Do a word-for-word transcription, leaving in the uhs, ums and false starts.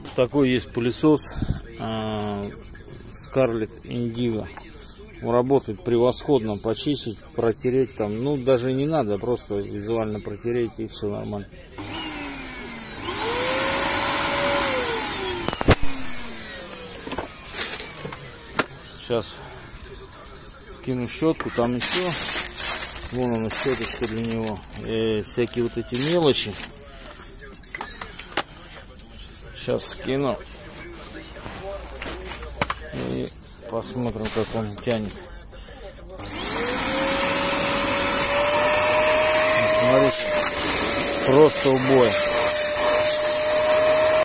Такой есть пылесос Scarlett Indigo. Он работает превосходно. Почистить, протереть там, ну даже не надо, просто визуально протереть и все нормально. Сейчас скину щетку, там еще, вон она щеточка для него, и всякие вот эти мелочи. Сейчас скину и посмотрим, как он тянет. Смотрите, просто убой.